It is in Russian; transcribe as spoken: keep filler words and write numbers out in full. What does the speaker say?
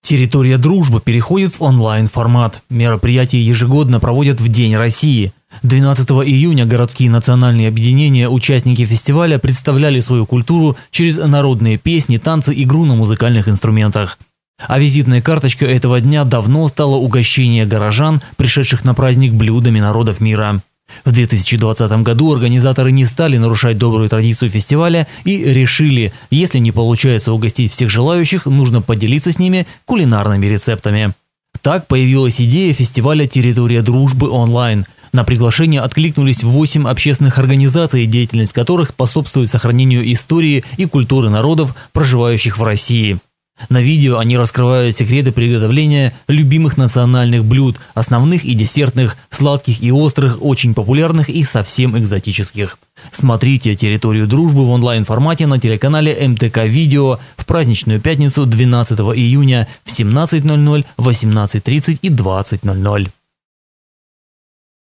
Территория дружбы переходит в онлайн-формат. Мероприятие ежегодно проводят в День России. двенадцатого июня городские национальные объединения, участники фестиваля, представляли свою культуру через народные песни, танцы, игру на музыкальных инструментах. А визитной карточкой этого дня давно стало угощение горожан, пришедших на праздник, блюдами народов мира. В две тысячи двадцатом году организаторы не стали нарушать добрую традицию фестиваля и решили, если не получается угостить всех желающих, нужно поделиться с ними кулинарными рецептами. Так появилась идея фестиваля «Территория дружбы онлайн». На приглашение откликнулись восемь общественных организаций, деятельность которых способствует сохранению истории и культуры народов, проживающих в России. На видео они раскрывают секреты приготовления любимых национальных блюд, основных и десертных, сладких и острых, очень популярных и совсем экзотических. Смотрите «Территорию дружбы» в онлайн-формате на телеканале эм тэ ка Видео в праздничную пятницу двенадцатого июня в семнадцать ноль ноль, восемнадцать тридцать и двадцать ноль ноль.